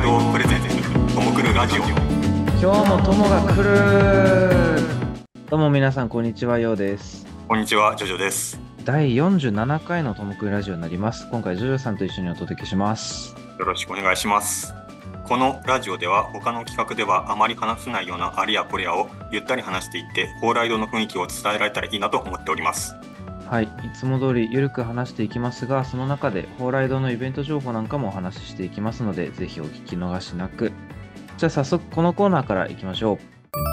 ドプレゼンツともくるラジオ。 今日も友が来る。どうも皆さんこんにちは、ようです。 こんにちは、ジョジョです。 第47回のともくるラジオになります。今回ジョジョさんと一緒にお届けします。 よろしくお願いします。このラジオでは他の企画ではあまり話せないようなあれやこれやをゆったり話していって蓬莱堂の雰囲気を伝えられたらいいなと思っております。 はい、いつも通りゆるく話していきますが、その中で蓬莱堂のイベント情報なんかもお話ししていきますので、ぜひお聞き逃しなく。じゃあ早速このコーナーからいきましょ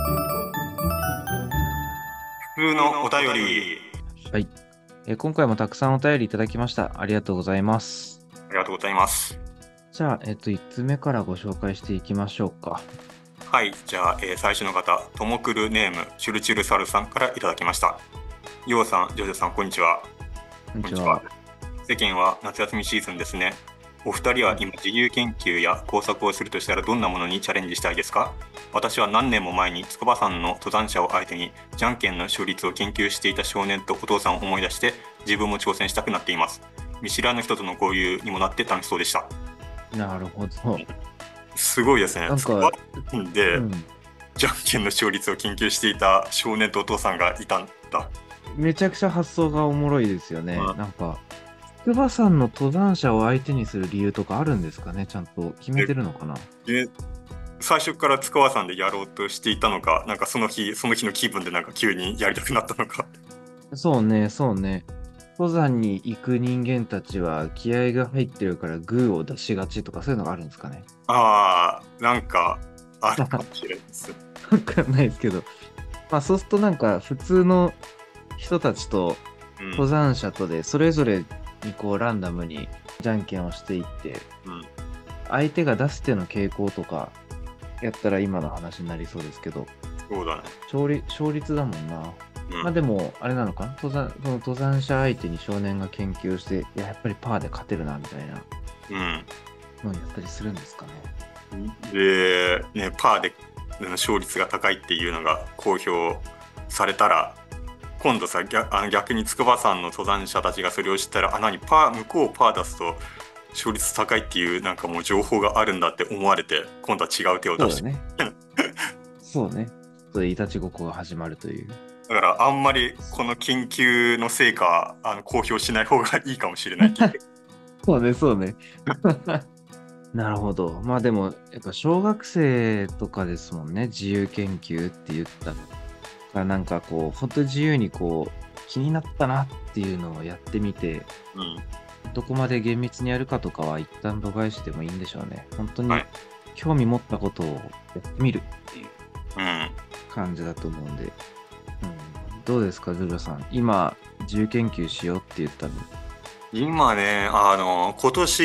普通のお便り。 う。はい、今回もたくさんお便りいただきました。ありがとうございます。 ありがとうございます。 じゃあ、1つ目からご紹介していきましょうか。 はい、じゃあ、最初の方、ともくるネームチュルチュルサルさんからいただきました。ようさん、ジョジョさん、こんにちは。 こんにちは。 世間は夏休みシーズンですね。お二人は今自由研究や工作をするとしたらどんなものにチャレンジしたいですか？私は何年も前に筑波山の登山者を相手にじゃんけんの勝率を研究していた少年とお父さんを思い出して自分も挑戦したくなっています。見知らぬ人との交流にもなって楽しそうでした。 なるほど。 すごいですね。 なんか、 で、じゃんけんの勝率を研究していた少年とお父さんがいたんだ。 めちゃくちゃ発想がおもろいですよね。 うんなんか、筑波山の登山者を相手にする理由とかあるんですかね。ちゃんと決めてるのかな。 で最初から筑波山でやろうとしていたのか、なんかその日の気分でなんか急にやりたくなったのか。 そうね。登山に行く人間たちは気合が入ってるからグーを出しがちとかそういうのがあるんですかね。 ああ、なんかあるかもしれないです。 わかんないですけど。まあそうするとなんか普通の人たちと登山者とでそれぞれにこうランダムにじゃんけんをしていって、相手が出す手の傾向とかやったら今の話になりそうですけど、 そうだね。 勝率だもんな。まあでも、あれなのかな、その登山者相手に少年が研究して、やっぱりパーで勝てるな、みたいなのをやったりするんですかね。 で、ね、パーで勝率が高いっていうのが公表されたら、今度さ、逆に筑波山の登山者たちがそれを知ったら、向こうパー出すと勝率高いっていうなんかもう情報があるんだって思われて、今度は違う手を出して。 そうね。そういういたちごっこが始まるという。 だからあんまりこの研究の成果公表しない方がいいかもしれないそうねなるほど。まあでもやっぱ小学生とかですもんね、自由研究って言ったの。なんかこう本当に自由にこう気になったなっていうのをやってみて、どこまで厳密にやるかとかは一旦度外視でもいいんでしょうね。本当に興味持ったことをやってみるっていう感じだと思うんで。どうですか、ジョジョさん。今、自由研究しようって言ったの。 今ね、今年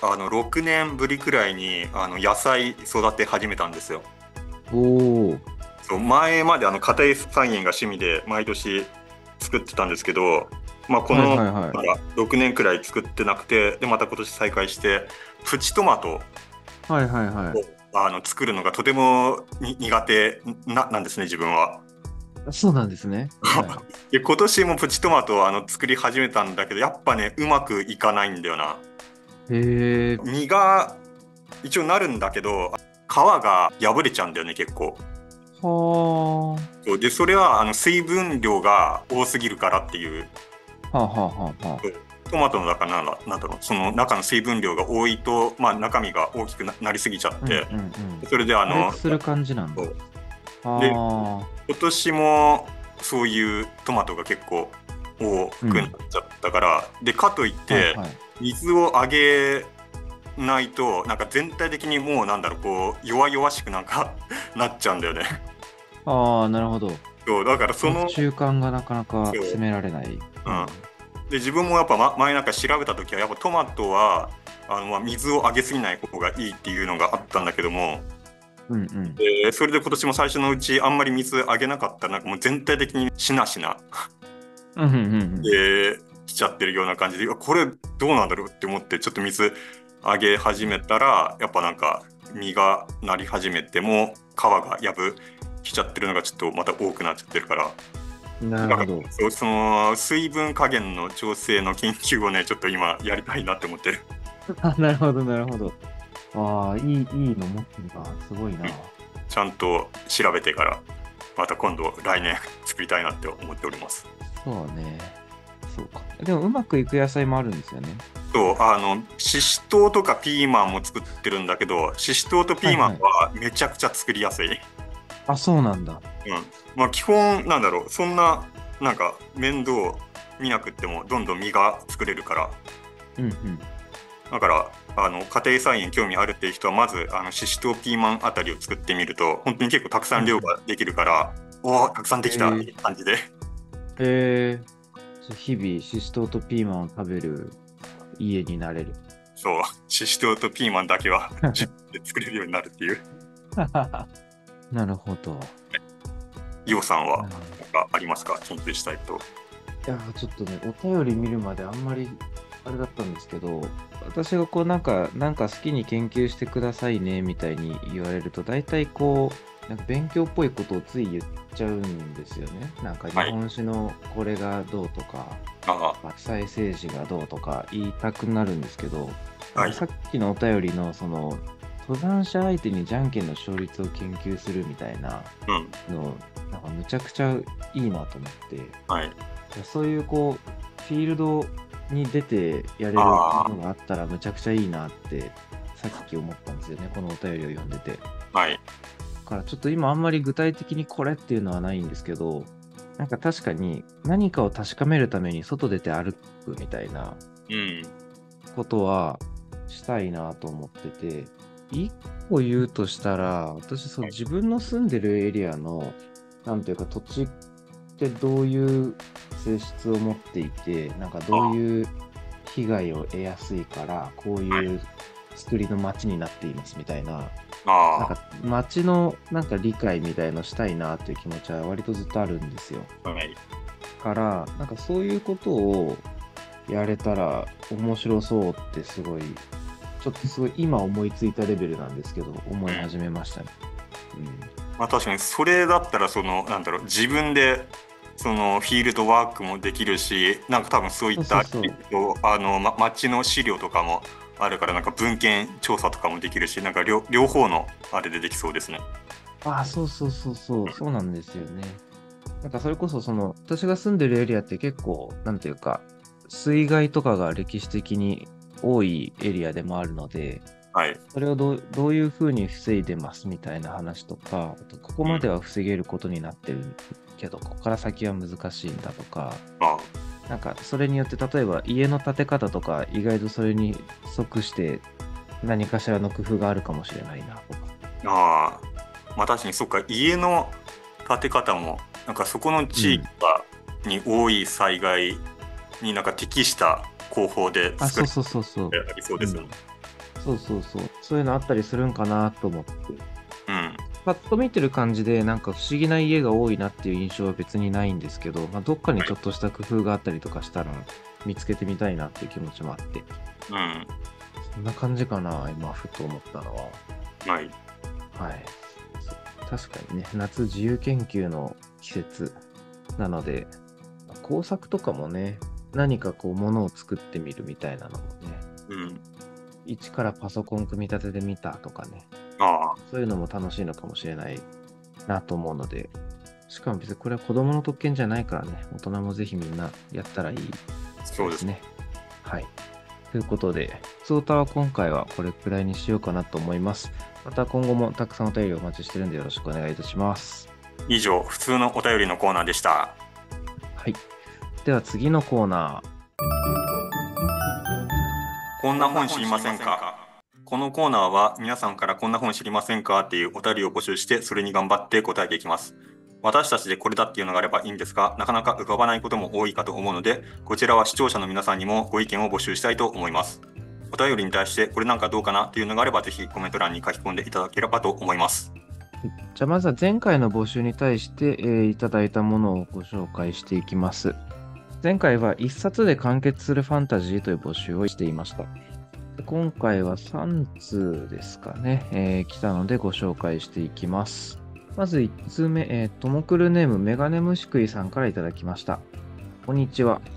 6年ぶりくらいに野菜育て始めたんですよ。そう前まで家庭菜園が趣味で毎年作ってたんですけど、まあ、この、6年くらい作ってなくて、でまた今年再開してプチトマトを作るのがとても苦手なんですね、自分は。 そうなんですね。 で今年もプチトマトを作り始めたんだけど、やっぱねうまくいかないんだよな。実が一応なるんだけど皮が破れちゃうんだよね、結構。でそれは水分量が多すぎるからっていう。トマトの中なんだろう、その中の水分量が多いと、まあ、中身が大きくなりすぎちゃって、それでする感じなんだ。 で今年もそういうトマトが結構多くなっちゃったから、でかといって水をあげないとなんか全体的にもうこう弱々しくなんかなっちゃうんだよね。 なるほど。 そうだからその中間がなかなか攻められない。 で自分もやっぱ前なんか調べた時はやっぱトマトは水をあげすぎない方がいいっていうのがあったんだけども、それで今年も最初のうちあんまり水あげなかったらなんかもう全体的にしなしなきちゃってるような感じで、これどうなんだろうって思ってちょっと水あげ始めたら、やっぱなんか実がなり始めても皮がきちゃってるのがちょっとまた多くなっちゃってるから、 なるほど。 その水分加減の調整の研究をねちょっと今やりたいなって思ってる。 なるほどなるほど。 ああ、いいの持ってるな。すごいな。 ちゃんと調べてから、また今度来年作りたいなって思っております。 そうね。そうか。でもうまくいく野菜もあるんですよね。 そう、ししとうとかピーマンも作ってるんだけど、ししとうとピーマンはめちゃくちゃ作りやすい。 あ、そうなんだ。 まあ基本なんだろう、そんななんか面倒見なくってもどんどん実が作れるから。だから家庭菜園興味あるっていう人はまずししとうピーマンあたりを作ってみると本当に結構たくさん量ができるから、おおたくさんできたっていう感じで。 日々ししとうとピーマンを食べる家になれる。 そう、ししとうとピーマンだけは自分で作れるようになるっていう。 なるほど。 ヨウさんは何かありますか、研究したいと。 いや、ちょっとね、お便り見るまであんまりあれだったんですけど、私がこうなんか好きに研究してくださいねみたいに言われると、大体こう、なんか勉強っぽいことをつい言っちゃうんですよね。なんか日本史のこれがどうとか、国際政治がどうとか言いたくなるんですけど、さっきのお便りのその、登山者相手にじゃんけんの勝率を研究するみたいなの、なんかむちゃくちゃいいなと思って、そういうこう、フィールドに出てやれるものがあったらむちゃくちゃいいなってさっき思ったんですよね、このお便りを読んでて。だからちょっと今あんまり具体的にこれっていうのはないんですけど、なんか確かに何かを確かめるために外出て歩くみたいなことはしたいなと思ってて、一個言うとしたら、私自分の住んでるエリアのなんていうか土地ってどういう性質を持っていて、なんかどういう被害を得やすいからこういう作りの街になっていますみたいな、なんか街のなんか理解みたいのしたいなっていう気持ちは割とずっとあるんですよ。からなんかそういうことをやれたら面白そうってちょっとすごい今思いついたレベルなんですけど思い始めましたね。 まあ確かにそれだったらなんだろう、自分でそのフィールドワークもできるし、なんか多分そういった街の資料とかもあるから、なんか文献調査とかもできるし、なんか両方のあれでできそうですね。 そうなんですよね。なんかそれこそ私が住んでるエリアって結構なんていうか水害とかが歴史的に多いエリアでもあるので、それをどういうふうに防いでますみたいな話とか、あとここまでは防げることになってるけど、ここから先は難しいんだとか、なんかそれによって例えば家の建て方とか意外とそれに即して何かしらの工夫があるかもしれないなとか。 まあ確かにそっか、家の建て方もなんかそこの地域に多い災害になんか適した工法で作るありそうですよね。 そういうのあったりするんかなと思って。パッと見てる感じでなんか不思議な家が多いなっていう印象は別にないんですけど、まあ、どっかにちょっとした工夫があったりとかしたら見つけてみたいなっていう気持ちもあって。そんな感じかな、今ふと思ったのは。確かにね、夏自由研究の季節なので、工作とかもね、何かこう物を作ってみるみたいなのもね、一からパソコン組み立ててみたとかね、そういうのも楽しいのかもしれないなと思うので、しかも別にこれは子供の特権じゃないからね、大人もぜひみんなやったらいいですね。 そうですね。 ということで、普通歌は今回はこれくらいにしようかなと思います。また今後もたくさんお便りお待ちしてるんでよろしくお願いいたします。 以上、普通のお便りのコーナーでした。 では次のコーナー。 こんな本知りませんか？このコーナーは皆さんからこんな本知りませんかっていうお便りを募集して、それに頑張って答えていきます。私たちでこれだっていうのがあればいいんですが、なかなか浮かばないことも多いかと思うので、こちらは視聴者の皆さんにもご意見を募集したいと思います。お便りに対してこれなんかどうかなっていうのがあれば、ぜひコメント欄に書き込んでいただければと思います。 じゃあまずは前回の募集に対して、いただいたものをご紹介していきます。前回は1冊で完結するファンタジーという募集をしていました。今回は3通ですかね、来たのでご紹介していきます。まず1通目、ともくるネームメガネムシクイさんからいただきました。こんにちは。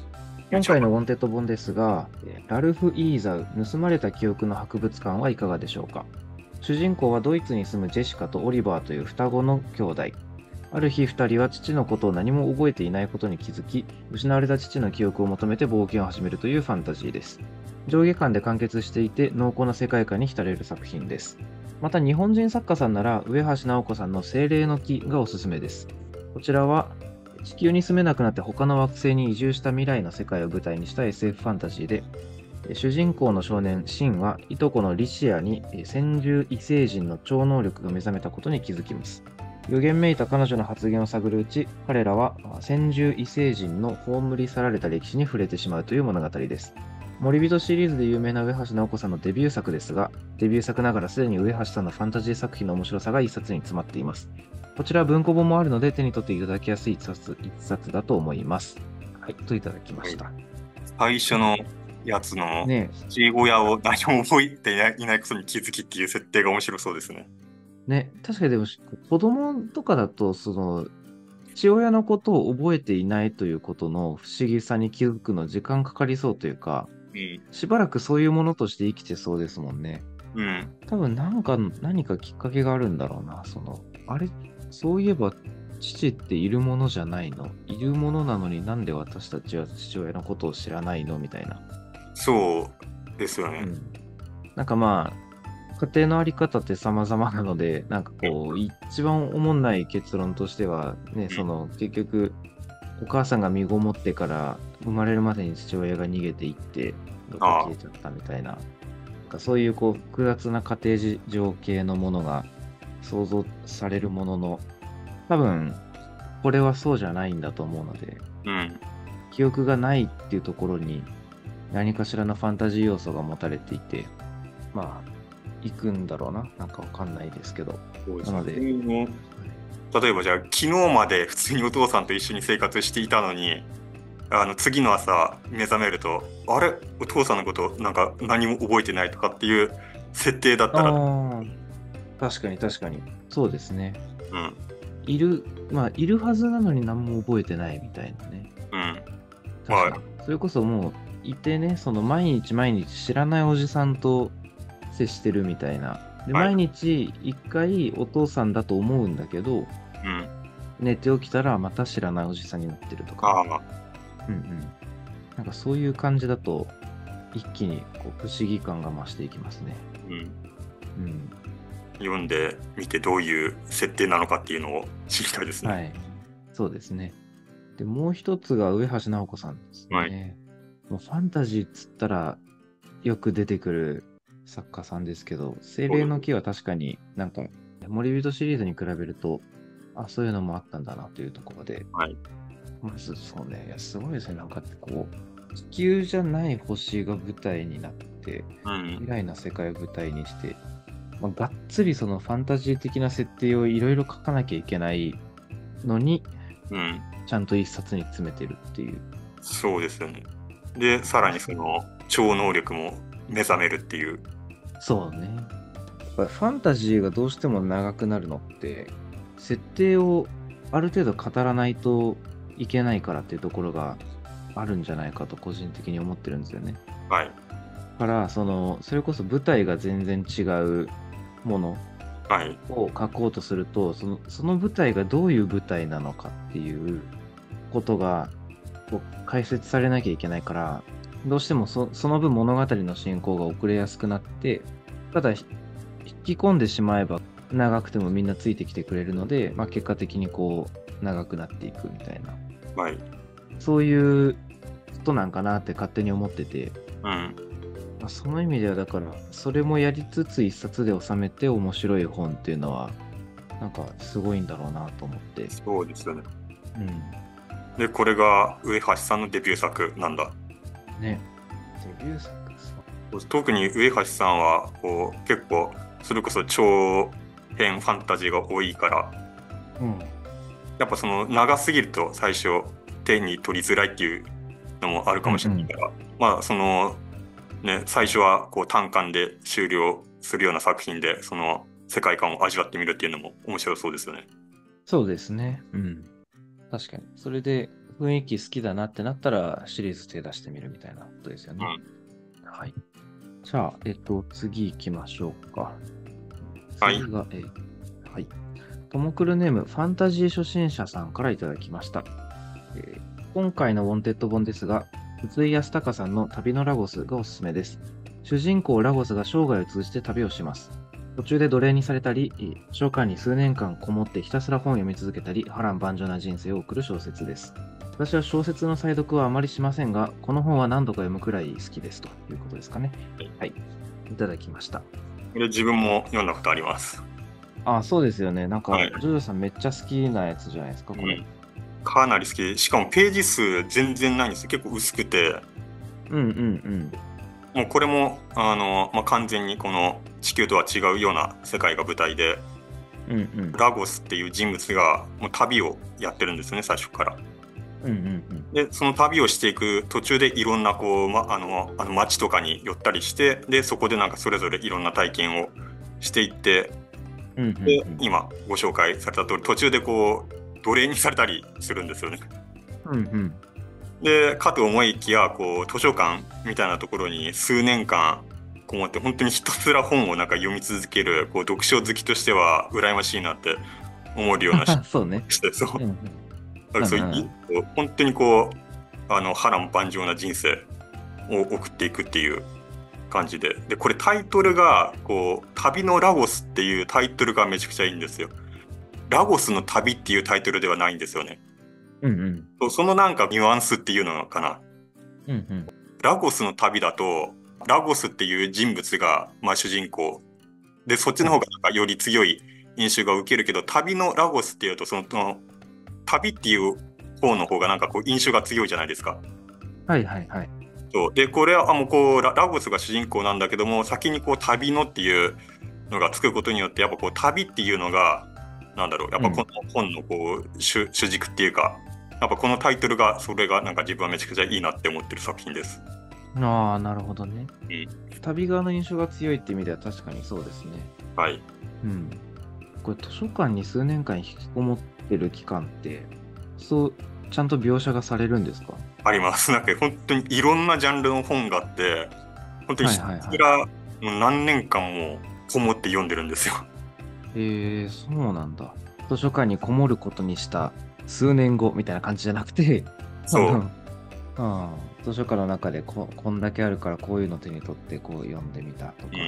今回のウォンテッド本ですが、ラルフ・イーザウ、盗まれた記憶の博物館はいかがでしょうか。主人公はドイツに住むジェシカとオリバーという双子の兄弟。ある日2人は父のことを何も覚えていないことに気づき、失われた父の記憶を求めて冒険を始めるというファンタジーです。上下巻で完結していて濃厚な世界観に浸れる作品です。また日本人作家さんなら上橋直子さんの精霊の木がおすすめです。こちらは地球に住めなくなって他の惑星に移住した未来の世界を舞台にした SF ファンタジーで、主人公の少年シンはいとこのリシアに先住異星人の超能力が目覚めたことに気づきます。予言めいた彼女の発言を探るうち、彼らは先住異星人の葬り去られた歴史に触れてしまうという物語です。森人シリーズで有名な上橋直子さんのデビュー作ですが、デビュー作ながらすでに上橋さんのファンタジー作品の面白さが一冊に詰まっています。こちらは文庫本もあるので手に取っていただきやすい一冊だと思います。はい、といただきました。 最初のやつの父親を何も覚えていないことに気づきっていう設定が面白そうですね。 ね、確かにでも子供とかだとその父親のことを覚えていないということの不思議さに気づくの時間かかりそうというか、しばらくそういうものとして生きてそうですもんね。多分何かきっかけがあるんだろうな。あれ、そういえば父っているものじゃないの？いるものなのになんで私たちは父親のことを知らないのみたいな。 そうですよね。 なんかまあ、家庭のあり方って様々なので、なんかこう、一番おもんない結論としては、ね、結局、お母さんが身ごもってから生まれるまでに父親が逃げていって、どっか消えちゃったみたいな、そういうこう複雑な家庭事情系のものが想像されるものの、多分、これはそうじゃないんだと思うので、記憶がないっていうところに何かしらのファンタジー要素が持たれていて、まあ、行くんだろうな。なんかわかんないですけど。なので、 例えばじゃあ昨日まで普通にお父さんと一緒に生活していたのに、次の朝目覚めると、あれお父さんのことなんか何も覚えてないとかっていう設定だったら、 確かに確かにそうですね。いるはずなのに何も覚えてないみたいなね。確かに。それこそもういてね、毎日毎日知らないおじさんと接してるみたいな。で、毎日一回お父さんだと思うんだけど、寝て起きたらまた知らないおじさんになってるとか。なんかそういう感じだと一気にこう不思議感が増していきますね。 読んでみてどういう設定なのかっていうのを知りたいですね。 はい。そうですね。で、もう一つが上橋直子さんですね。もうファンタジーっつったらよく出てくる作家さんですけど、精霊の木は確かになんか森人シリーズに比べると、そういうのもあったんだなというところで、まずそうね、いやすごいですね。なんかこう、地球じゃない星が舞台になって、未来の世界を舞台にして、がっつりそのファンタジー的な設定をいろいろ書かなきゃいけないのに、ちゃんと一冊に詰めてるっていう。 そうですよね。で、さらにその超能力も目覚めるっていう。 そうね。やっぱりファンタジーがどうしても長くなるのって、設定をある程度語らないといけないからっていうところがあるんじゃないかと個人的に思ってるんですよね。だからそれこそ舞台が全然違うものを書こうとすると、その舞台がどういう舞台なのかっていうことがこう解説されなきゃいけないから、どうしてもその分物語の進行が遅れやすくなって、ただ引き込んでしまえば長くてもみんなついてきてくれるので、結果的にこう長くなっていくみたいな、そういうことなんかなって勝手に思ってて、その意味ではだからそれもやりつつ一冊で収めて面白い本っていうのはなんかすごいんだろうなと思って。 そうですよね。でこれが上橋さんのデビュー作なんだね。デビュー作。 特に上橋さんはこう結構それこそ長編ファンタジーが多いから、やっぱその長すぎると最初手に取りづらいっていうのもあるかもしれないから、そのね、最初はこう単館で終了するような作品でその世界観を味わってみるっていうのも面白そうですよね。 そうですね。確かに。それで雰囲気好きだなってなったらシリーズ手出してみるみたいなことですよね。はい。じゃあ、次行きましょうか。次が、はい。トモクルネーム、ファンタジー初心者さんからいただきました。今回のウォンテッド本ですが、宇井康隆さんの旅のラゴスがおすすめです。主人公ラゴスが生涯を通じて旅をします。途中で奴隷にされたり、図書館に数年間こもってひたすら本を読み続けたり、波乱万丈な人生を送る小説です。私は小説の再読はあまりしませんが、この本は何度か読むくらい好きですということですかね。はい。いただきました。 これ自分も読んだことあります。 あ、そうですよね。なんか、ジョジョさんめっちゃ好きなやつじゃないですか、これ。 かなり好き。しかもページ数全然ないんですよ。結構薄くて。もうこれも完全にこの地球とは違うような世界が舞台で、ラゴスっていう人物がもう旅をやってるんですね、最初から。でその旅をしていく途中でいろんなこう、町とかに寄ったりして、でそこでなんかそれぞれいろんな体験をしていって、で今ご紹介された通り途中でこう奴隷にされたりするんですよね。でかと思いきやこう図書館みたいなところに数年間こもって本当にひたすら本をなんか読み続けるこう読書好きとしては羨ましいなって思えるようなそうね。 そう。だから本当にこう波乱万丈な人生を送っていくっていう感じで、これタイトルがこう旅のラゴスっていうタイトルがめちゃくちゃいいんですよ。ラゴスの旅っていうタイトルではないんですよね。そのなんかニュアンスっていうのかな。ラゴスの旅だとラゴスっていう人物が、主人公で、そっちの方がなんかより強い印象が受けるけど、旅のラゴスっていうとその旅っていう方の方がなんかこう印象が強いじゃないですか。そうでこれはもうこうラゴスが主人公なんだけども、先にこう旅のっていうのがつくことによってやっぱこう旅っていうのがなんだろう、やっぱこの本のこう主軸っていうか、やっぱこのタイトルがそれがなんか自分はめちゃくちゃいいなって思ってる作品です。 ああ、なるほどね。旅側の印象が強いって意味では確かにそうですね。 はい。 これ図書館に数年間引きこもってる期間ってそうちゃんと描写がされるんですか？ あります。なんか本当にいろんなジャンルの本があって、本当にひたすら何年間もこもって読んでるんですよ。 そうなんだ。図書館にこもることにした数年後みたいな感じじゃなくて、 そう図書館の中でこんだけあるからこういうの手に取ってこう読んでみたとか。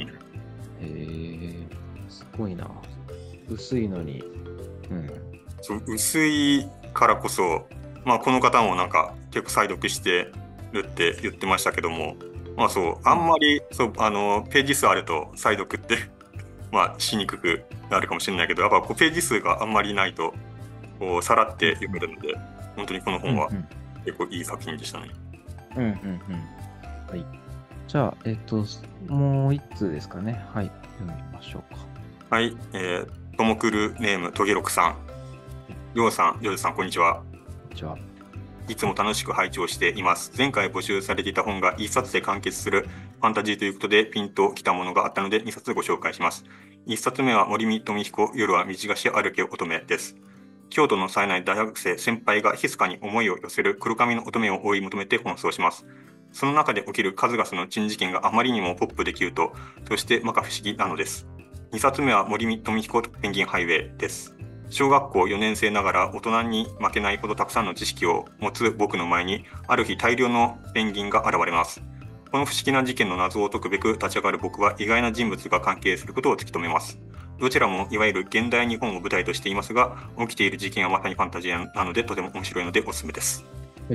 すごいな。薄いのに。 そう薄いからこそ、この方もなんか結構再読してるって言ってましたけども、そうあんまりそうページ数あると再読ってしにくくなるかもしれないけど、やっぱこうページ数があんまりないとこうさらって読めるので、本当にこの本は結構いい作品でしたね。 はい。じゃあもう一通ですかね。はい、読みましょうか。 はい、トモクルネームトゲロクさん、りょうさん、ようさん、こんにちは。 こんにちは。 いつも楽しく拝聴しています。前回募集されていた本が1冊で完結するファンタジーということでピンときたものがあったので2冊ご紹介します。1冊目は森見富彦、夜は道がし歩け乙女です。京都の冴えない大学生先輩が密かに思いを寄せる黒髪の乙女を追い求めて奔走します。その中で起きる数々の珍事件があまりにもポップでキュート、そして摩訶不思議なのです。2冊目は森見富彦ペンギンハイウェイです。小学校4年生ながら大人に負けないほどたくさんの知識を持つ僕の前にある日大量のペンギンが現れます。この不思議な事件の謎を解くべく立ち上がる僕は意外な人物が関係することを突き止めます。どちらもいわゆる現代日本を舞台としていますが、起きている事件はまさにファンタジーなのでとても面白いのでおすすめです。 はい、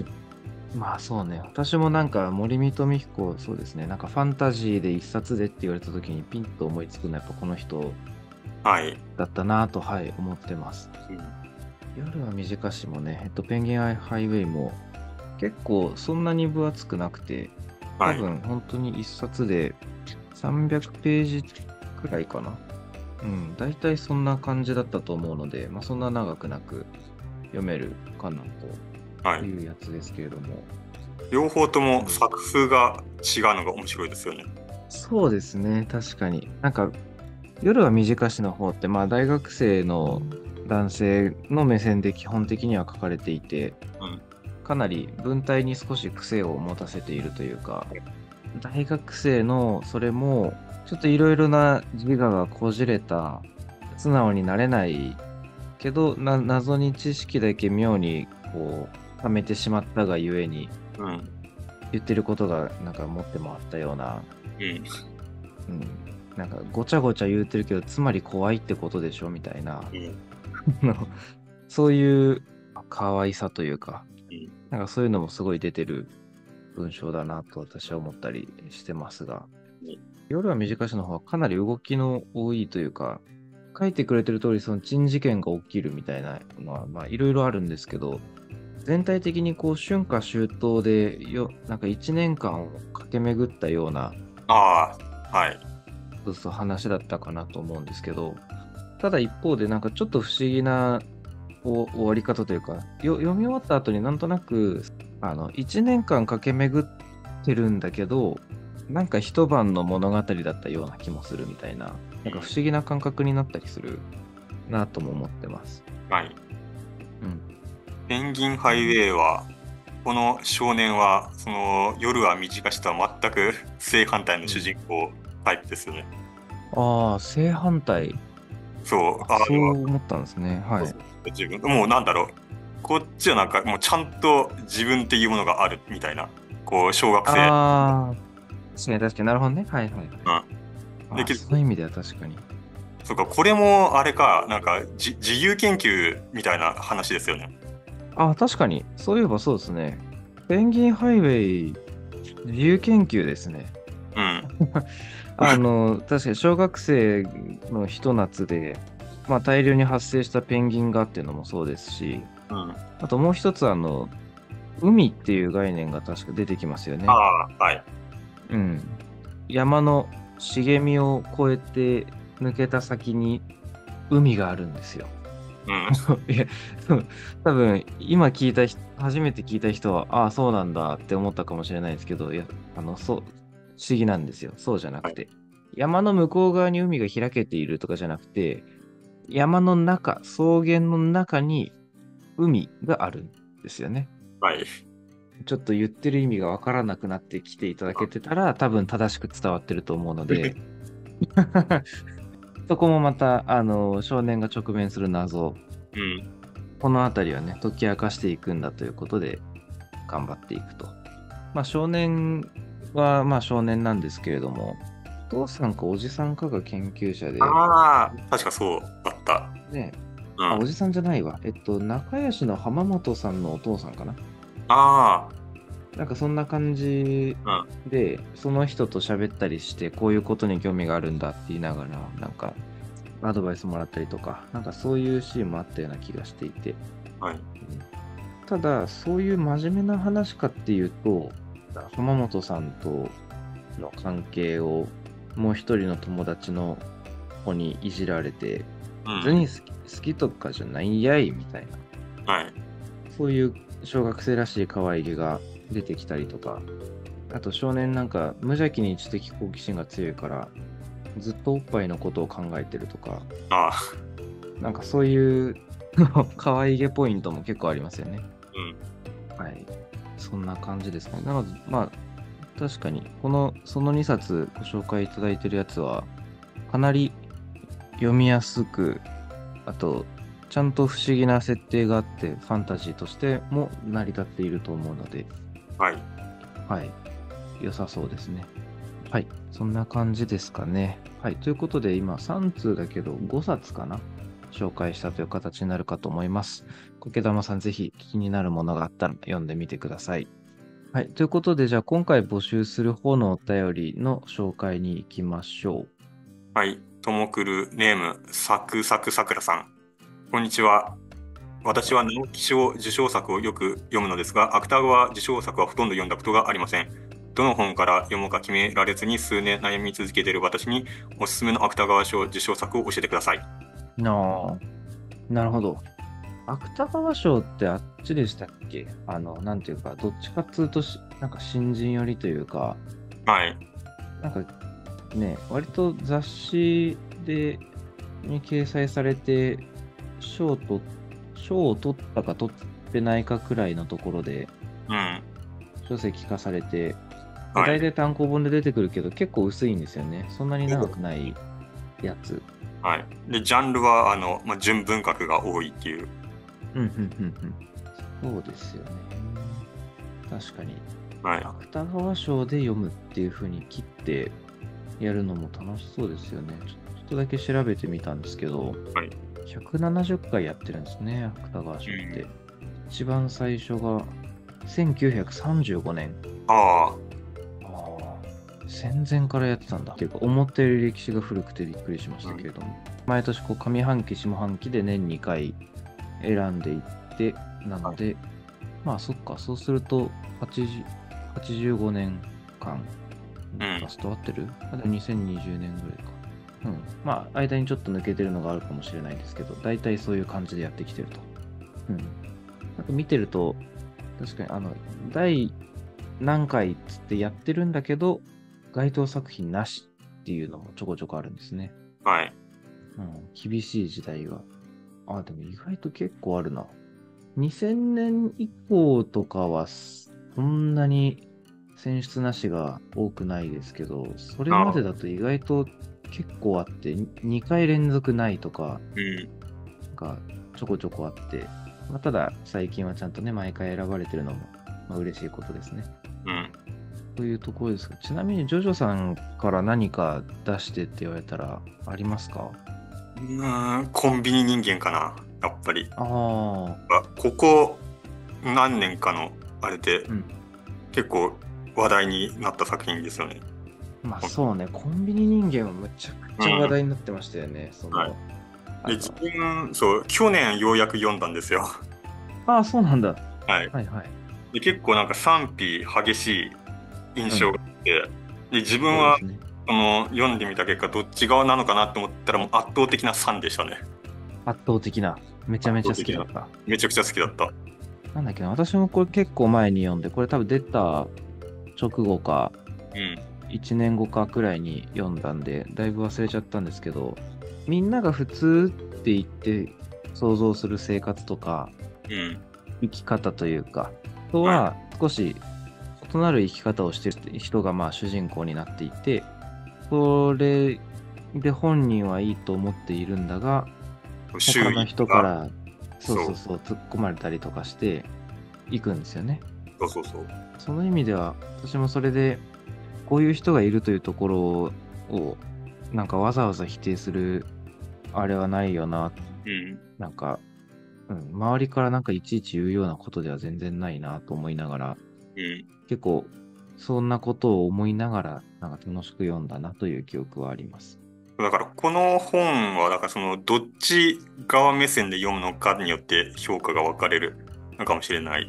そうね、私もなんか森見富彦、そうですね、なんかファンタジーで一冊でって言われた時にピンと思いつくのはやっぱこの人だったなと、思ってます。夜は短しもね、ペンギンハイウェイも結構そんなに分厚くなくて、多分本当に一冊で300ページくらいかな。大体そんな感じだったと思うので、そんな長くなく読めるかなというやつですけれども。 両方とも作風が違うのが面白いですよね。 そうですね、確かに。なんか夜は短しの方って大学生の男性の目線で基本的には書かれていて、 かなり文体に少し癖を持たせているというか、大学生のそれも、ちょっといろいろな自我がこじれた、素直になれないけど、謎に知識だけ妙にこう、溜めてしまったがゆえに、 うん。 言ってることがなんか持って回ったような、 うん。 うん、なんかごちゃごちゃ言ってるけど、つまり怖いってことでしょみたいな、 うん。 そういう可愛さというか、 うん。 なんかそういうのもすごい出てる文章だなと私は思ったりしてますが、夜は短しの方はかなり動きの多いというか、書いてくれてる通り、その珍事件が起きるみたいなのは、まあいろいろあるんですけど、全体的にこう春夏秋冬でなんか1年間を駆け巡ったような、 ああ、はい。 そうそう話だったかなと思うんですけど、ただ一方でなんかちょっと不思議な終わり方というか、読み終わった後になんとなく、1年間駆け巡ってるんだけど、なんか一晩の物語だったような気もするみたいな、なんか不思議な感覚になったりするなとも思ってます。 はい。 うん。 ペンギンハイウェイは、この少年は、その夜は短しとは全く正反対の主人公タイプですよね。 ああ、正反対。 そう、 そう思ったんですね。はい。 自分、もうなんだろう、こっちはなんかもうちゃんと自分っていうものがあるみたいな、こう、小学生。 ああ、確かに確かになるほどね。はいはい。 うん。で、 そういう意味では確かに。 そうか、これもあれか、なんか自由研究みたいな話ですよね。 あ、確かに。そういえばそうですね。ペンギンハイウェイ、自由研究ですね。 うん。 確かに小学生のひと夏で、まあ大量に発生したペンギンがっていうのもそうですし、 うん。 あともう一つ海っていう概念が確か出てきますよね。 ああ、はい。 うん。山の茂みを越えて抜けた先に海があるんですよ。 うん。 いや、多分初めて聞いた人は、ああ、そうなんだって思ったかもしれないですけど、いや、不思議なんですよ。そうじゃなはい。 くて。山の向こう側に海が開けているとかじゃなくて、山の中、草原の中に海があるんですよね。 はい。 ちょっと言ってる意味がわからなくなってきていただけてたら、多分正しく伝わってると思うので、そこもまた、少年が直面する謎、 うん。 このあたりはね、解き明かしていくんだということで、頑張っていくと。まあ、少年は、まあ、少年なんですけれども、お父さんかおじさんかが研究者で、 ああ、確かそうだった。 ね、あ、おうん。 じさんじゃないわ。仲良しの浜本さんのお父さんかな。 あなんかそんな感じあ、 で、その人と喋ったりして、こういうことに興味があるんだって言いながら、なんか、アドバイスもらったりとか、なんかそういうシーンもあったような気がしていて。 うん。はい。 ただ、そういう真面目な話かっていうと、浜本さんとの関係をもう一人の友達の子にいじられて、 うん。 別に好きとかじゃないんやいみたいな、 はい。 そういう小学生らしい可愛げが出てきたりとか、あと少年なんか無邪気に知的好奇心が強いから、ずっとおっぱいのことを考えてるとか、 ああ、 なんかそういう可愛げポイントも結構ありますよね。 うん。 はい。そんな感じですね。なので、まあ、確かに、その2冊ご紹介いただいてるやつは、かなり読みやすく、あと、ちゃんと不思議な設定があって、ファンタジーとしても成り立っていると思うので、 はい。 はい。良さそうですね。はい。そんな感じですかね。はい。ということで、今3通だけど5冊かな紹介したという形になるかと思います。苔玉さん、ぜひ気になるものがあったら読んでみてください。はい。ということで、じゃあ今回募集する方のお便りの紹介に行きましょう。 はい。ともくるネーム、サクサクさくらさん。こんにちは。私は直木賞受賞作をよく読むのですが、芥川受賞作はほとんど読んだことがありません。どの本から読もうか決められずに数年悩み続けている私におすすめの芥川賞受賞作を教えてください。 なるほど。芥川賞ってあっちでしたっけ？なんていうか、どっちかっつうとなんか新人寄りというか、 はい。 なんかね、割と雑誌に掲載されて、賞を取ったか取ってないかくらいのところで、 うん。 書籍化されて、 はい。 大体単行本で出てくるけど、結構薄いんですよね。そんなに長くないやつ。 はい。で、ジャンルは、純文学が多いっていう。 うん、うん、うん、うん。そうですよね。確かに。 はい。 芥川賞で読むっていう風に切ってやるのも楽しそうですよね。ちょっとだけ調べてみたんですけど、 はい。 170回やってるんですね、芥川賞って。 うん。 一番最初が1935年。 ああ、 ああ、戦前からやってたんだ。っていうか、思ったより歴史が古くてびっくりしましうん。 たけれども。毎年こう上半期、下半期で年2回選んでいって、なので、まあそっか、そうすると80 85年間、 うん。 ラスト合ってるあ、でも2020年ぐらいか。うん。まあ、間にちょっと抜けてるのがあるかもしれないですけど、大体そういう感じでやってきてると。うん。なんか見てると、確かに、第何回っつってやってるんだけど、該当作品なしっていうのもちょこちょこあるんですね。 はい。 うん。厳しい時代が。あ、でも意外と結構あるな。2000年以降とかは、そんなに選出なしが多くないですけど、それまああ、 でだと意外と結構あって、2回連続ないとかうん。 がちょこちょこあって、まあ、ただ最近はちゃんとね、毎回選ばれてるのも、まあ、嬉しいことですね。 うん。 というところですが、ちなみにジョジョさんから何か出してって言われたらありますか？ コンビニ人間かな、やっぱり。 ああ、 ここ何年かのあれでうん。 結構話題になった作品ですよね。 まあそうね、コンビニ人間はむちゃくちゃ話うん。 題になってましたよね。 はい。で、自あの、 分、そう、去年ようやく読んだんですよ。 ああ、そうなんだ。 はい。 はいはい。 で、結構なんか賛否激しい印象うん。 があって、で、自分はそうですね。 読んでみた結果、どっち側なのかなって思ったら、もう圧倒的な賛でしたね。 圧倒的な。めちゃめちゃ好き圧倒的な。 だった。 めちゃくちゃ好きだった。 なんだっけな、私もこれ結構前に読んで、これ多分出た直後か、 うん。 1年後かくらいに読んだんで、だいぶ忘れちゃったんですけど、みんなが普通って言って想像する生活とか、 うん。 生き方というか、とはい。 は少し異なる生き方をしている人がまあ主人公になっていて、それで本人はいいと思っているんだが、他の周囲が、 人から、そうそう、 そうそう、突っ込まれたりとかしていくんですよね。 そうそうそう。 その意味では、私もそれで、こういう人がいるというところを、なんかわざわざ否定する、あれはないよな、 うん。 なんか、うん、周りからなんかいちいち言うようなことでは全然ないなと思いながら、 うん。 結構、そんなことを思いながら、なんか楽しく読んだなという記憶はあります。 だから、この本は、だからどっち側目線で読むのかによって評価が分かれるのかもしれないうん、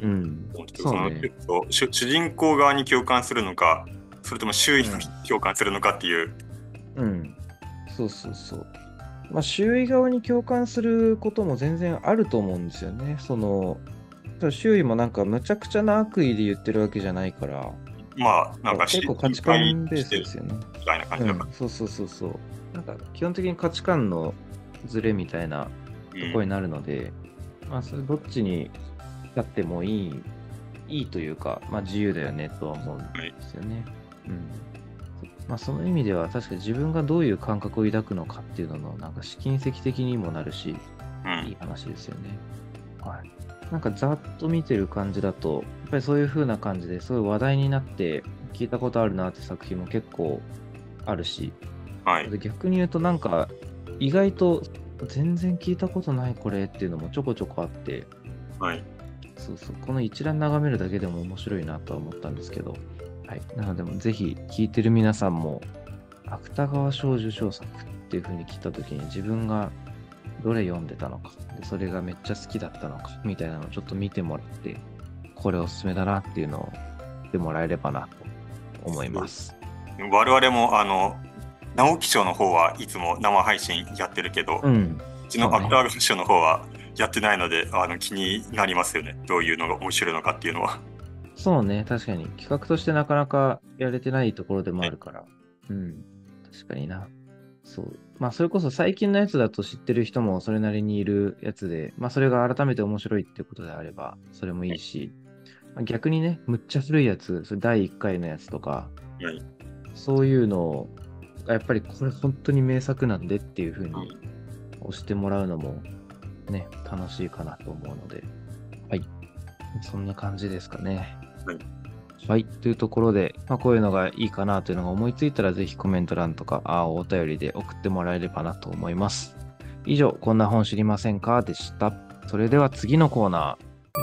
と思うんですけど、 そうね。 主人公側に共感するのか、それとも周囲のうん、 人に共感するのかっていう。 うん。そうそうそう。まあ、周囲側に共感することも全然あると思うんですよね。周囲もなんかむちゃくちゃな悪意で言ってるわけじゃないから、 まあ、なんか結構価値心配観ベーしてるスですよね。 みたいな感じだから。 うん、そうそうそうそう。なんか基本的に価値観のズレみたいなうん。 ところになるので、まあ、それどっちにやってもいいというか、まあ自由だよねとは思うんはい。 ですよね。うん。まあその意味では確かに自分がどういう感覚を抱くのかっていうののなんか試金石的にもなるし、 うん。 いい話ですよね。はい。なんかざっと見てる感じだと、やっぱりそういう風な感じですごい話題になって聞いたことあるなって作品も結構あるし、 はい。 逆に言うとなんか意外と全然聞いたことないこれっていうのもちょこちょこあって、 はい。 そうそう、この一覧眺めるだけでも面白いなとは思ったんですけど、はい。なので、ぜひ聞いてる皆さんも、芥川賞受賞作っていう風に聞いたときに自分がどれ読んでたのか、でそれがめっちゃ好きだったのか、みたいなのをちょっと見てもらって、これおすすめだなっていうのを言ってもらえればなと思います。 我々も、直木賞の方はいつも生配信やってるけど、 うん。 うちの芥そうね。 川賞の方はやってないので、気になりますよね。どういうのが面白いのかっていうのは。 そうね。確かに。企画としてなかなかやれてないところでもはい。 あるから。うん。確かにな。そう。まあ、それこそ最近のやつだと知ってる人もそれなりにいるやつで、まあ、それが改めて面白いってことであれば、それもいいし、 逆にね、むっちゃ古いやつ、それ第1回のやつとか、 はい。 そういうのを、やっぱりこれ本当に名作なんでっていう風に押してもらうのもね、楽しいかなと思うので、はい。そんな感じですかね。 はい。 はい。というところで、こういうのがいいかなというのが思いついたら、ぜひコメント欄とか、お便りで送ってもらえればなと思います。以上、こんな本知りませんかでした。それでは次のコーナ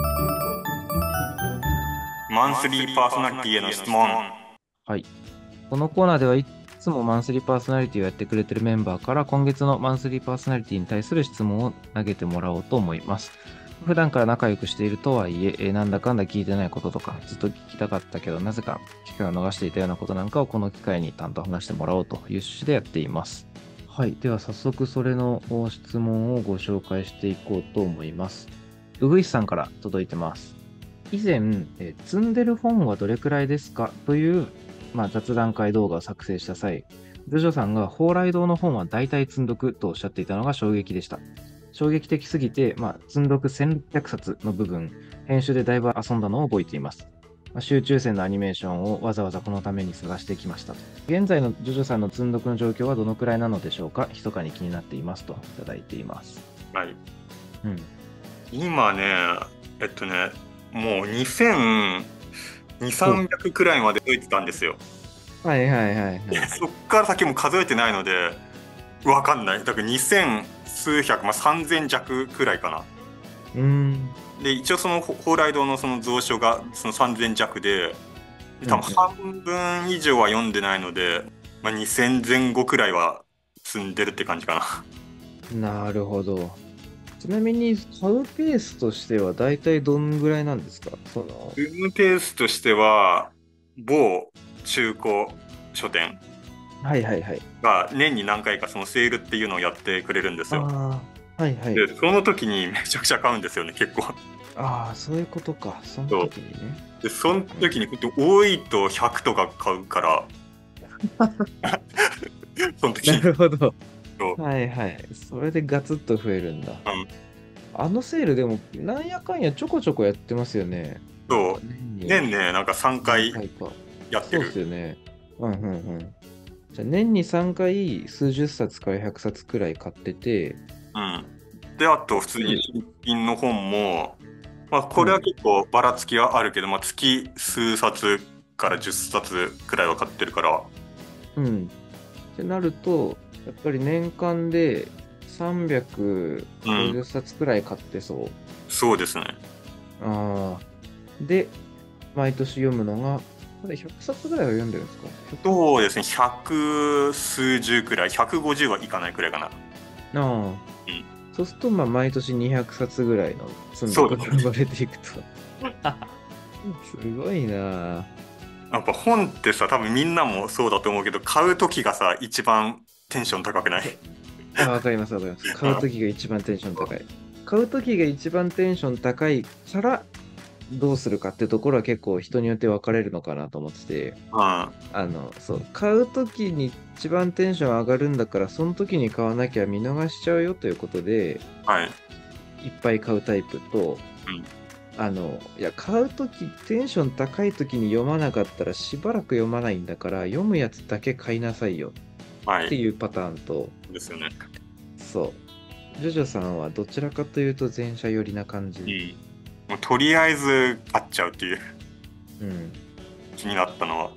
ー。マンスリーパーソナリティへの質問。 はい。このコーナーではいつもマンスリーパーソナリティをやってくれてるメンバーから今月のマンスリーパーソナリティに対する質問を投げてもらおうと思います。普段から仲良くしているとはいえ、なんだかんだ聞いてないこととか、ずっと聞きたかったけど、なぜか機会を逃していたようなことなんかをこの機会に担当話してもらおうという趣旨でやっています。はい。では早速それの質問をご紹介していこうと思います。うぐいすさんから届いてます。以前、積んでる本はどれくらいですかという、雑談会動画を作成した際、ジョジョさんが蓬莱堂の本は大体積んどくとおっしゃっていたのが衝撃でした。衝撃的すぎて、積んどく1600冊の部分、編集でだいぶ遊んだのを覚えています。集中線のアニメーションをわざわざこのために探してきました。現在のジョジョさんの積んどくの状況はどのくらいなのでしょうか？密かに気になっていますといただいています。 はい。 うん、 今ね、もう2200、300くらいまで解いてたんですよ。 はいはいはい、はい。 そっから先も数えてないので、わかんない。だから2000数百、3000弱くらいかな。で、一応その蓬莱堂のその蔵書がその3000弱で、多分半分以上は読んでないので、2000前後くらいは積んでるって感じかな。なるほど。ちなみに買うペースとしては大体どんぐらいなんですか？ ブームペースとしては、某中古書店はいはいはい。 が年に何回かそのセールっていうのをやってくれるんですよ。 はいはい。 で、その時にめちゃくちゃ買うんですよね、結構。 そういうことか。その時にね。 で、その時に多いと100とか買うから、その時に。 なるほど。はいはい。それでガツッと増えるんだ。あのセールでも、なんやかんやちょこちょこやってますよね。 そう。年ね、なんか3回やってる。 そうですよね。じゃあ年に3回数十冊から100冊くらい買ってて。 で、あと普通に新品の本も、これは結構ばらつきはあるけど、月数冊から10冊くらいは買ってるから。 ってなると、やっぱり年間で350冊くらい買ってそう。 そうですね。 で、毎年読むのが、100冊ぐらいは読んでるんですか？ そうですね、100数十くらい、150はいかないくらいかな。 そうすると、毎年200冊ぐらいの積んどくが生まれていくと。すごいな。 やっぱ本ってさ、多分みんなもそうだと思うけど、買う時がさ、一番テンション高くない？ わかりますわかります。買う時が一番テンション高い。買う時が一番テンション高いからどうするかってところは結構人によって分かれるのかなと思ってて、そう、買う時に一番テンション上がるんだから、その時に買わなきゃ見逃しちゃうよということで、いっぱい買うタイプと、いや、買う時テンション高い時に読まなかったらしばらく読まないんだから、読むやつだけ買いなさいよっていうパターンと、 ですよね。 そう。ジョジョさんはどちらかというと前者寄りな感じ。 もうとりあえず買っちゃうっていう、気になったのは。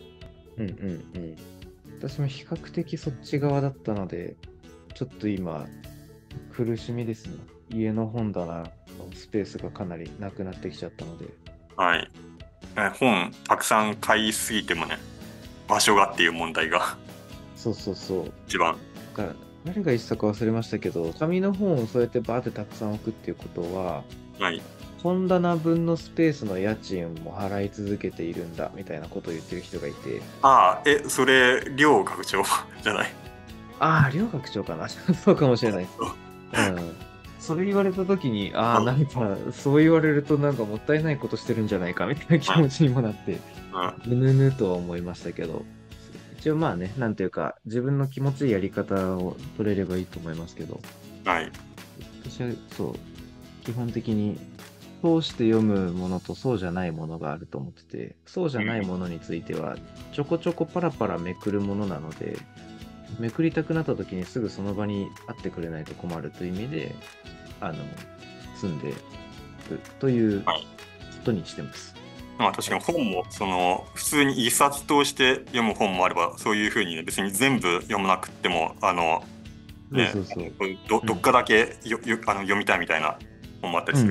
私も比較的そっち側だったので、ちょっと今、苦しみですね。家の本棚のスペースがかなりなくなってきちゃったので。 はい。本たくさん買いすぎてもね、場所がっていう問題が。 そう。 一番。 誰が言ってたか忘れましたけど、紙の本をそうやってバーってたくさん置くっていうことは、本棚分のスペースの家賃も払い続けているんだみたいなことを言ってる人がいて。 それ、両学長じゃない？ 両学長かな。そうかもしれないです。それ言われた時に、なんか、そう言われるとなんかもったいないことしてるんじゃないかみたいな気持ちにもなって、ぬぬぬとは思いましたけど、一応なんていうか、自分の気持ちいいやり方を取れればいいと思いますけど、私はそう、基本的に通して読むものとそうじゃないものがあると思ってて、そうじゃないものについては、ちょこちょこパラパラめくるものなので、めくりたくなった時にすぐその場に会ってくれないと困るという意味で、積んでるというはい。 ことにしてます。 まあ確かに本も普通に一冊通して読む本もあれば、そういうふうにね、別に全部読まなくってもね、 そうそうそう。 どっかだけ読みたいみたいな本もあったりする。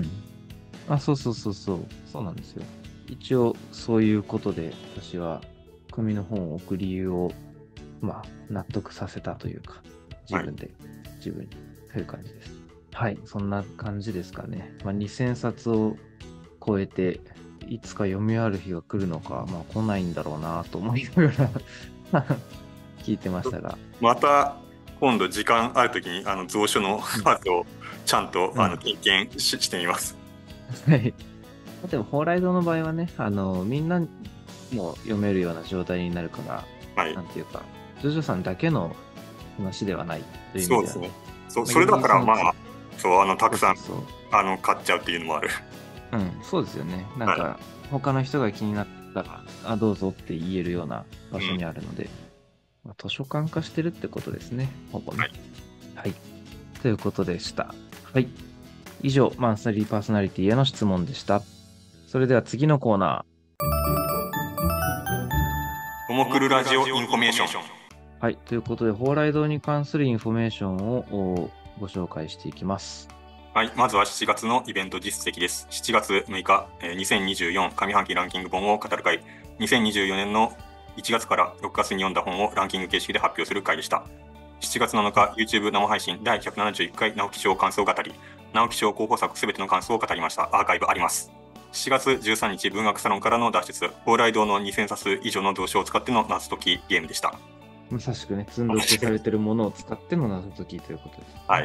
そうなんですよ。一応そういうことで私は組の本を置く理由を納得させたというか、自分にという感じです。はい、そんな感じですかね。2000冊を超えて、いつか読み終わる日が来るのか、来ないんだろうなと思いながら聞いてましたが。 また今度時間あるときに蔵書の数をちゃんと点検してみます。 はい。でも、蓬莱堂の場合はね、みんなも読めるような状態になるから、 はい、 なんていうか、ジョジョさんだけの話ではないという意味では、ね、 そうですね。それだからたくさん買っちゃうっていうのもある。 そうですよね。なんか、はい、他の人が気になったら、どうぞって言えるような場所にあるので、図書館化してるってことですね、ほぼね。はい。はい。ということでした。はい。以上、マンスリーパーソナリティへの質問でした。それでは次のコーナー。ともくるラジオインフォメーション。 はい。ということで、蓬莱堂に関するインフォメーションをご紹介していきます。 はい。まずは7月のイベント実績です。7月6日、2024上半期ランキング本を語る会。2024年の1月から6月に読んだ本をランキング形式で発表する会でした。7月7日、YouTube 生配信第171回直木賞感想語り。直木賞候補作すべての感想を語りました。アーカイブあります。7月13日、文学サロンからの脱出。蓬莱堂の2000冊以上の蔵書を使っての謎解きゲームでした。 まさしくね、積んどけされているものを使っての謎解きということです。 はい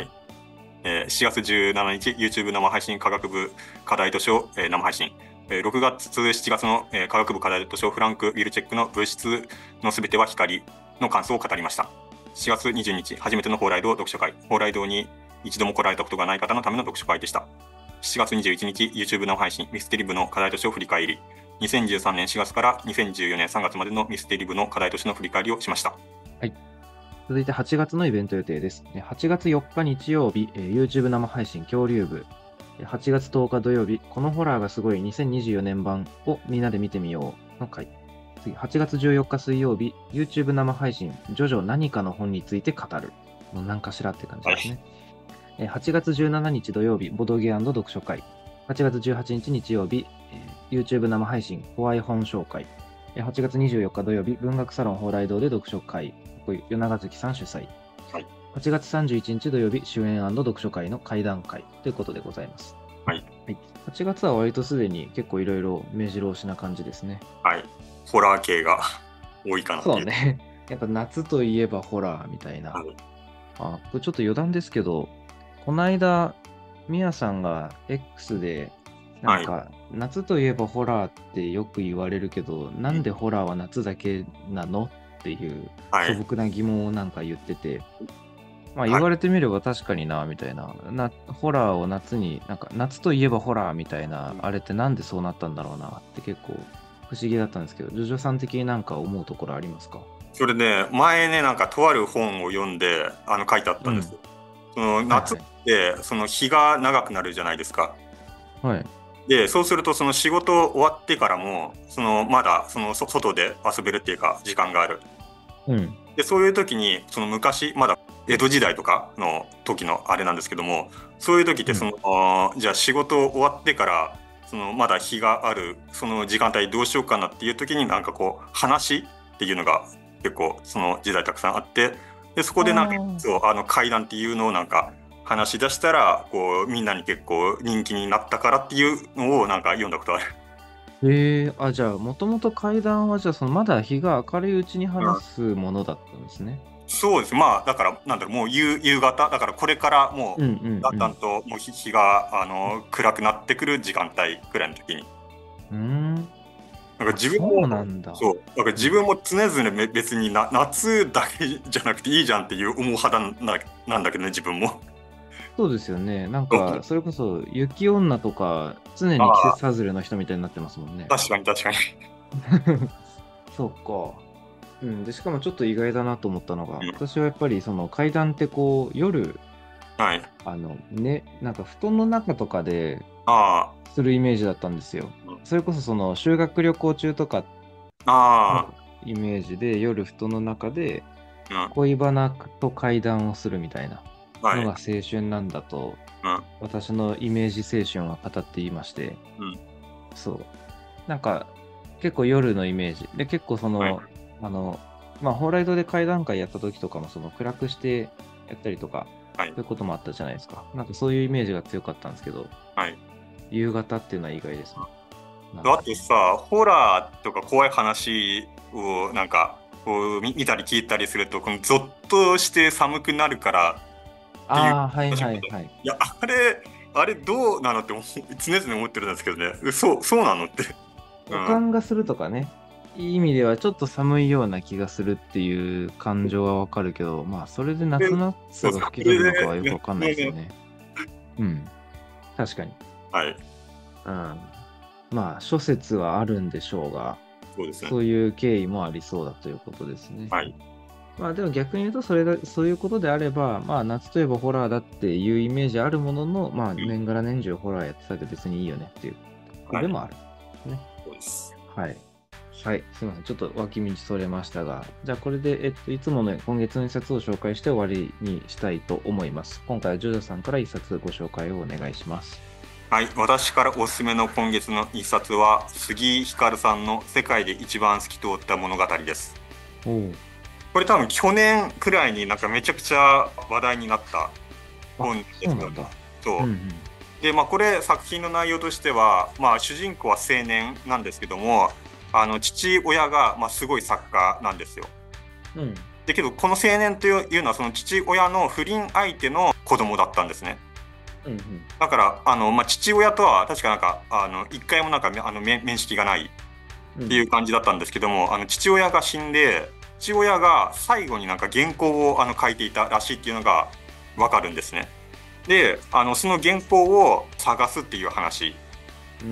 。4月17日、YouTube 生配信科学部課題図書、生配信。6月、7月の、科学部課題図書フランク・ウィルチェックの物質のすべては光の感想を語りました。4月20日、初めての蓬莱堂読書会。蓬莱堂に一度も来られたことがない方のための読書会でした。7月21日、YouTube 生配信ミステリ部の課題図書を振り返り。2013年4月から2014年3月までのミステリ部の課題図書の振り返りをしました。 はい。続いて8月のイベント予定です。8月4日日曜日、YouTube 生配信恐竜部。8月10日土曜日、このホラーがすごい2024年版をみんなで見てみようの回。次、8月14日水曜日、YouTube 生配信、ジョジョ何かの本について語る。もう何かしらって感じですね。はい、8月17日土曜日、ボドゲ&読書会。8月18日日曜日、YouTube 生配信、怖い本紹介。8月24日土曜日、文学サロン蓬莱堂で読書会。与永月さん主催。はい、8月31日土曜日、主演&読書会の会談会ということでございます。 はい。 はい、8月は割とすでに結構いろいろ目白押しな感じですね。 はい。ホラー系が多いかな。 そうね。やっぱ夏といえばホラーみたいな。はい、これちょっと余談ですけど、この間、みやさんが X で、なんか、夏といえばホラーってよく言われるけど、なんでホラーは夏だけなのっていう素朴な疑問をなんか言ってて、言われてみれば確かにな、みたいな。ホラーを夏に、なんか夏といえばホラーみたいな、あれってなんでそうなったんだろうなって結構不思議だったんですけど、ジョジョさん的になんか思うところありますか？ それね、前ね、なんかとある本を読んで書いてあったんですよ。その夏ってその日が長くなるじゃないですか。 はい。 で、そうするとその仕事終わってからもまだ外で遊べるっていうか時間がある。で、そういう時に昔まだ江戸時代とかの時のあれなんですけども、そういう時ってじゃあ仕事終わってからまだ日があるその時間帯どうしようかなっていう時になんかこう話っていうのが結構その時代たくさんあって、でそこでなんか怪談っていうのをなんか話し出したらこうみんなに結構人気になったからっていうのをなんか読んだことある。 じゃあもともと怪談はじゃあまだ日が明るいうちに話すものだったんですね。 そうです。だからなんだろう、もう夕方だからこれからもうだんだんともう日が暗くなってくる時間帯くらいの時に。なんか自分もなんか自分も常々別に夏だけじゃなくていいじゃんっていう思う派なんだけどね、自分も。 そうですよね。なんか、それこそ雪女とか、常に季節外れの人みたいになってますもんね。 確かに確かに。 そうか。うん。で、しかもちょっと意外だなと思ったのが、 うん、 私はやっぱりその階段ってこう、夜、 はい。 なんか布団の中とかであするイメージだったんですよ。それこそその修学旅行中とかのあ、 イメージで、夜布団の中でうん、 恋バナと階段をするみたいなのがはい。 青春なんだと、 うん、 私のイメージ青春は語っていまして、 うん、 そう。なんか、結構夜のイメージ。で、結構そはい。 の、蓬莱堂で会談会やった時とかも、その暗くしてやったりとか、 はい。 そういうこともあったじゃないですか。なんかそういうイメージが強かったんですけど、 はい。 夕方っていうのは意外ですね。なるだほど。 ってさ、ホラーとか怖い話をなんか、こう見たり聞いたりすると、このゾッとして寒くなるからっていうああ、はい話も、いはいはい。 や、あれどうなのって常々思ってるんですけどね。そうなのって。う予ん。 感がするとかね、いい意味ではちょっと寒いような気がするっていう感情はわかるけど、まあ、それでで、 夏の暑そうそう。 さが吹きそれ飛ぶのかはよで、 くわかんないですよね。うん。確かに。 はい。 うん。まあ、諸説はあるんでしょうが、 そうですね。 そういう経緯もありそうだということですね。 はい。 まあでも逆に言うと、そういうことであれば、まあ夏といえばホラーだっていうイメージあるものの、まあうん。 年がら年中ホラーやってたけど別にいいよねっていうことはい。 でもある。ね。 そうです。 はい。はい。すみません。ちょっと脇道それましたが、じゃあこれで、いつもの今月の一冊を紹介して終わりにしたいと思います。今回はジョジョさんから一冊ご紹介をお願いします。 はい。私からおすすめの今月の一冊は、杉井光さんの世界で一番透き通った物語です。 おお。 これ多分去年くらいになんかめちゃくちゃ話題になったあ、 本ですよね。 そうなんだ。 そう。 うんうん。 で、まあこれ作品の内容としては、まあ主人公は青年なんですけども、父親がまあすごい作家なんですよ。 うん。 で、けどこの青年というのはその父親の不倫相手の子供だったんですね。 うんうん。 だからまあ、父親とは確かなんか一回もなんか面識がないっていう感じだったんですけども、父親が死んで、父親が最後になんか原稿を書いていたらしいっていうのがわかるんですね。で、その原稿を探すっていう話うん。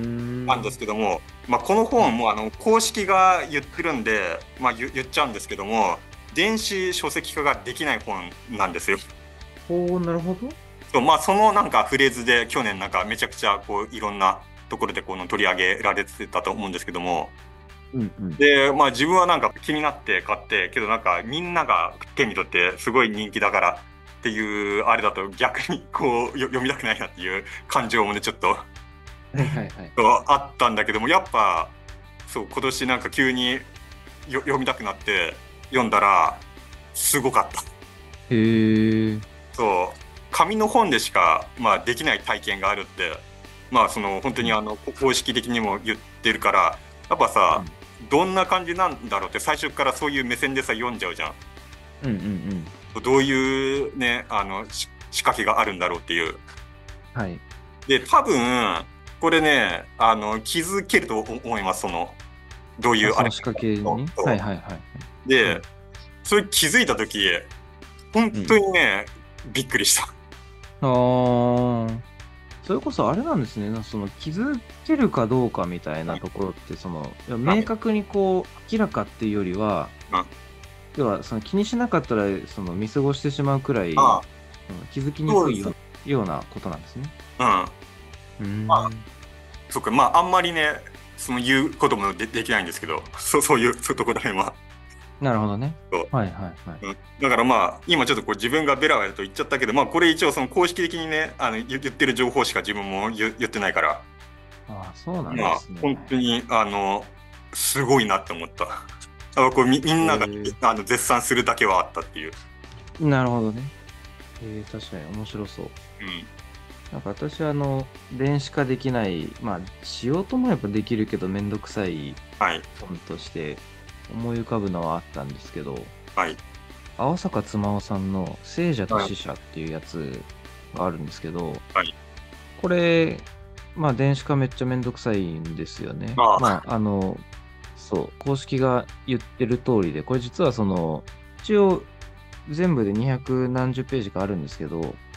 なんですけども、まあ、この本も公式が言ってるんで、まあ、言っちゃうんですけども、電子書籍化ができない本なんですよ。 おお、なるほど。 そう、まあ、そのなんかフレーズで去年なんかめちゃくちゃこういろんなところでこの取り上げられてたと思うんですけども、 うんうん。 で、まあ自分はなんか気になって買って、けどなんかみんなが手に取ってすごい人気だからっていうあれだと逆にこう読みたくないなっていう感情もねちょっとはいはいはい。 あったんだけども、やっぱそう今年なんか急に読みたくなって読んだらすごかった。 へえ。 そう紙の本でしかまあできない体験があるって、まあその本当にうん公式的にも言ってるから、やっぱさ、 うん。 どんな感じなんだろうって最初からそういう目線でさ読んじゃうじゃん。 うんうんうん。 どういうね仕掛けがあるんだろうっていう。 はい。 で多分これね気づけると思います。そのどういあ、 うあれその仕掛けにはいはいはい。うで、 ん。 それ気づいた時本当うん。 にねびっくりした。 ああ。それこそあれなんですね。その気づけるかどうかみたいなところって、いやはい、 明確にこう、明らかっていうよりは、 うん、 要はその気にしなかったら、見過ごしてしまうくらい、 あ気づきにそうです。 くいようなことなんですね。 うん。まうーあ、 ん。 そっか、まあ、あんまりね、その言うこともできないんですけど、そういうところら辺は。 なるほどね。 そうはいはいはい。 うん、だからまあ、今ちょっとこう自分がベラベラと言っちゃったけど、まあ、これ一応その公式的にね、言ってる情報しか自分も言ってないから、 ああ、そうなんまあ、 ですね。 本当に、すごいなって思った。こうみんながえ絶賛するだけはあったっていう。 なるほどね。確かに面白そう。 うん。 なんか私は電子化できない、まあ、しようと思えばできるけどめんどくさいはい。 本として思い浮かぶのはあったんですけど、 はい。 青坂妻夫さんの聖者とはい。 死者っていうやつがあるんですけど、 はい。 これ、まあ電子化めっちゃめんどくさいんですよね。 ああ、 まあ、そう、公式が言ってる通りで、これ実は一応全部で200何十ページかあるんですけど、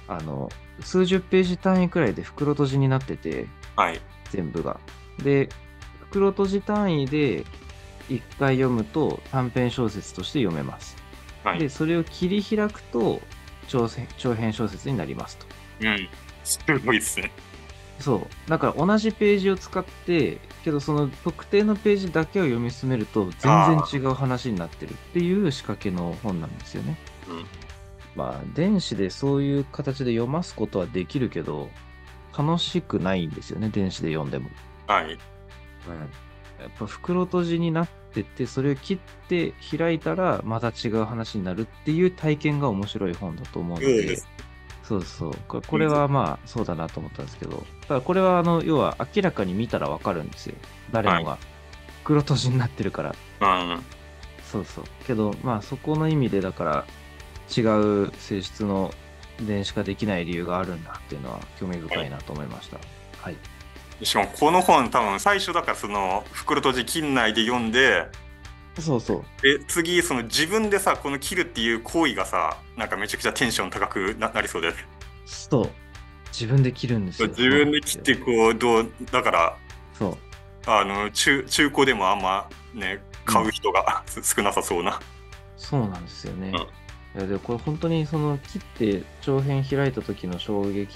あの、数十ページ単位くらいで袋閉じになってて、 はい。 全部が。で、袋閉じ単位で一回読むと短編小説として読めます。で、 はい。 それを切り開くと長編小説になりますと。 うん。すごいですね。 そう。だから同じページを使って、けどその特定のページだけを読み進めると全然ああ、 違う話になってるっていう仕掛けの本なんですよね。 うん。 まあ、電子でそういう形で読ますことはできるけど、楽しくないんですよね、電子で読んでも。 はい。 うん。やっぱ袋閉じになってて、それを切って開いたらまた違う話になるっていう体験が面白い本だと思うので、 そうです。 そうそう。これうん。 はまあそうだなと思ったんですけど、ただこれは要は明らかに見たらわかるんですよ。誰はい。 もが。袋閉じになってるから。 うん。 そうそう。けど、まあそこの意味でだから違う性質の電子化できない理由があるんだっていうのは興味はい。 深いなと思いました。はい。 しかもこの本多分最初だからその袋閉じ切んないで読んで、 そうそう。 次その自分でさこの切るっていう行為がさなんかめちゃくちゃテンション高くなりそうです。 そう。自分で切るんですよ。 自そうな分で切っんですよ。 てこうどうだからそう。 中古でもあんまねうん。 買う人が少なさそうな。 そうなんですよね。 うん。 いや、で、これ本当にその切って長編開いた時の衝撃って、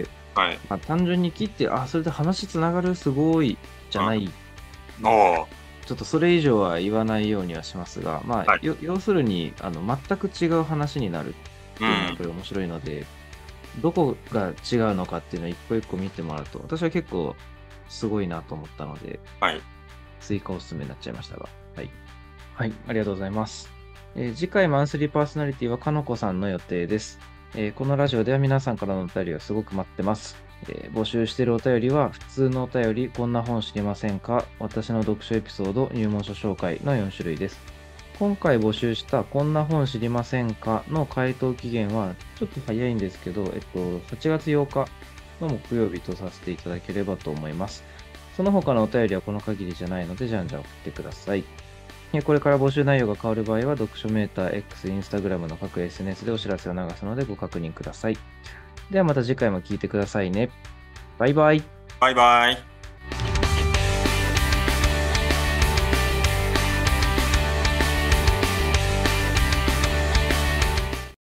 はい。 まあ、単純に切って、あ、それで話つながるすごいじゃない。 うん。おー。 ちょっとそれ以上は言わないようにはしますが、まあ、 はい。 要するに、全く違う話になるっうん。 ていうのはやっぱり面白いので、どこが違うのかっていうのを一個一個見てもらうと、私は結構すごいなと思ったので、 はい。 追加おすすめになっちゃいましたが。はい。はい、ありがとうございます。次回マンスリーパーソナリティはかのこさんの予定です。このラジオでは皆さんからのお便りをすごく待ってます。募集しているお便りは、普通のお便り、こんな本知りませんか、私の読書エピソード、入門書紹介の4種類です。今回募集したこんな本知りませんかの回答期限はちょっと早いんですけど、8月8日の木曜日とさせていただければと思います。その他のお便りはこの限りじゃないので、じゃんじゃん送ってください。これから募集内容が変わる場合は、読書メーター X、Instagram の各 SNS でお知らせを流すのでご確認ください。ではまた次回も聞いてくださいね。バイバイ。 バイバイ。